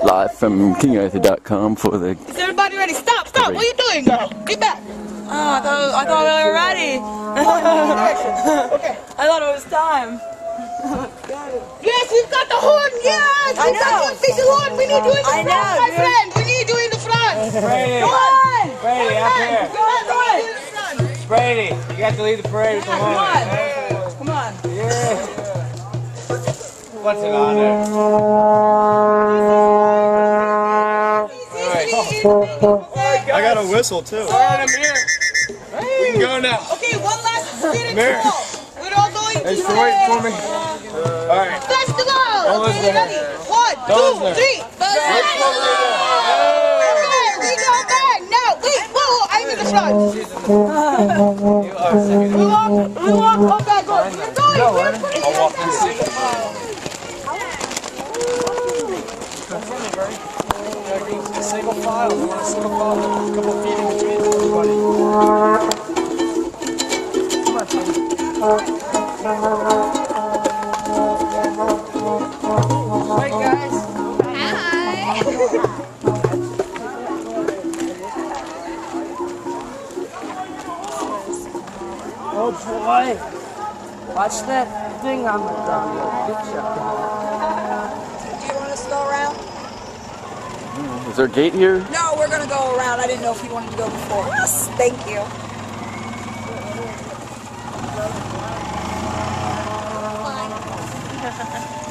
Live from KingArthur.com for the... Is everybody ready? Stop! Stop! What are you doing, girl? Get back! Oh, I thought we were ready. Okay. I thought it was time. Yes, we've got the horn! Yes! We've got one big horn! We need you in the front, my friend! We need you in the front! Brady! Go on! Brady, up here! Go on, go on! Brady, you got to lead the parade with the horn. Come on. Yeah. What's an honor? I got a whistle too. Alright, I'm here. We can go now. Okay, one last spiritual. Here. We're all going to Thanks for waiting for me. Alright. festival! Don't Okay, listen to ready? her. 1, Don't 2, listen to 3. Okay, we go back. Now, wait, whoa, I'm in the front. We walk, oh God, go. We're going, we're putting it down. Single file. You want a single file? A couple feet in between everybody. Hey guys. Oh boy. Watch that thing on the picture. Do you want us to go around? Is there a gate here? No, we're going to go around. I didn't know if you wanted to go before. Yes, thank you.